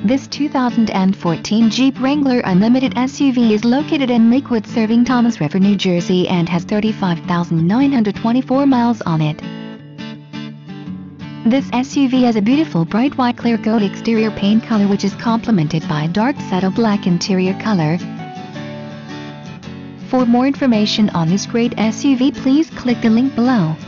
This 2014 Jeep Wrangler Unlimited SUV is located in Lakewood, serving Thomas River, New Jersey, and has 35,924 miles on it. This SUV has a beautiful bright white Clearcoat exterior paint color, which is complemented by a dark saddle black interior color. For more information on this great SUV, please click the link below.